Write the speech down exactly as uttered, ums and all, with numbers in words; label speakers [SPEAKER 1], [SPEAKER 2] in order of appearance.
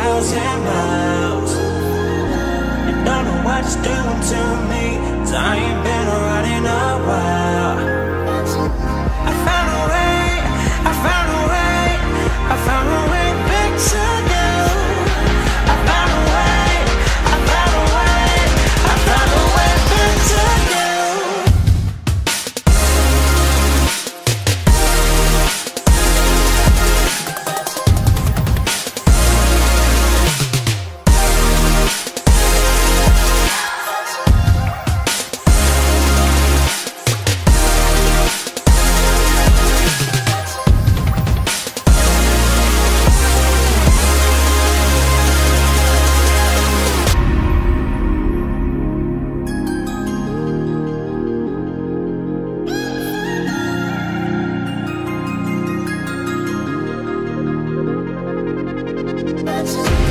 [SPEAKER 1] thousand miles. You don't know what it's doing to me, 'cause I ain't been around in a while. I found a way, I found a way, I found a way back to you. I found a way, I found a way, I found a way back to you.
[SPEAKER 2] That's